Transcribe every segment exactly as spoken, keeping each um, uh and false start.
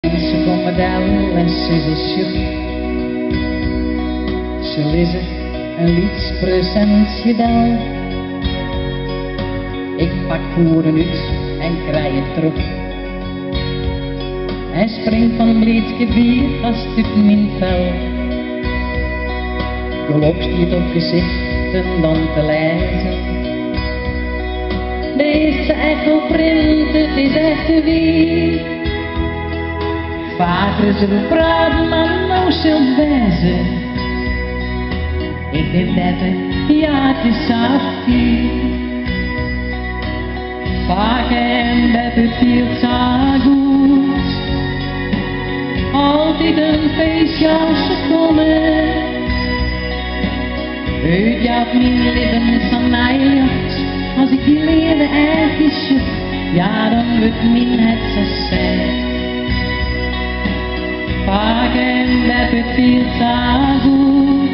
Ze komt model en ze is sjuk. Ze lezen een liedpresentjedel. Ik pak voeren uit en krijg het terug. Hij springt van bleedske bier vast uit mijn vel. Geloof stiet op gezichten dan te lezen. Deze echo-print, het is echt wie. Vaker zullen praten, maar nou zult wijzen. Ik ben beter, ja het is afkie. Vaker en beter viel zo goed. Altijd een feestje als ze komen. Uit jouw mijn lippen van mij lucht. Als ik die leerde ergens zoek, ja dan wordt mijn het zo zet. Vaak en dat het viel zo goed.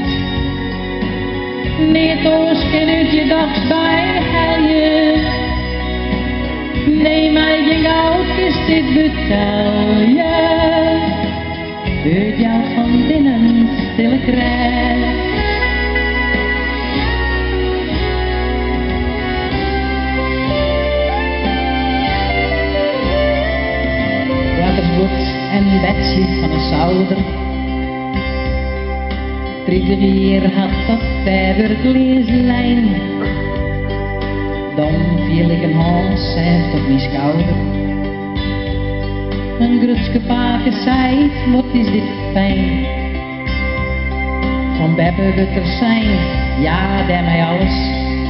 Niet oorsken uit je dags bij helje. Nee, maar je goud is dit betel je. Uit jou van binnen stille krijg. En Betsy van de Zouder. Drie keer had dat verdergleeslijn. Dan viel ik een hals heeft op mijn schouder. Een grutske paken zei, wat is dit fijn. Van Beppe wird er zijn, ja der mij alles.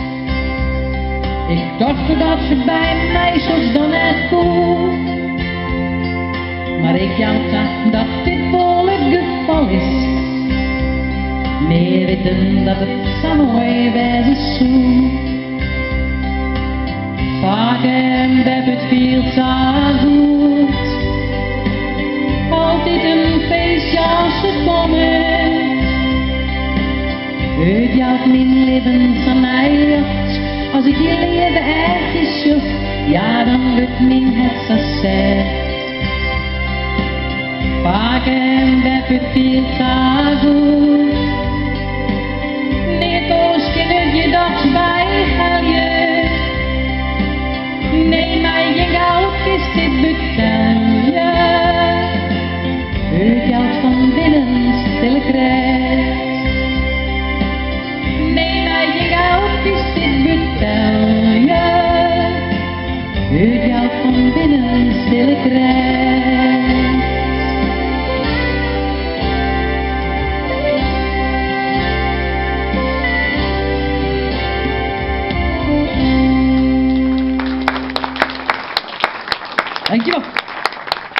Ik dacht dat ze bij mij zoals dan echt cool. Maar ik jou dacht dat dit vol het geval is. Nee, weten dat het samen wezen zou. Vaak en Beb het viel zo goed. Altijd een feestje als ze komen. Uit jou mijn leven van mij lucht. Als ik je leven ergens zoek, ja dan wordt mijn het zo zet. Vaak en Beb het viel zo goed. Niet oorsken uit je dags bij helje. Nee, maar je goud is dit betel je. Uit jou van binnen stille krijgt. Nee, maar je goud is dit betel je. Uit jou van binnen stille krijgt. Dankjewel.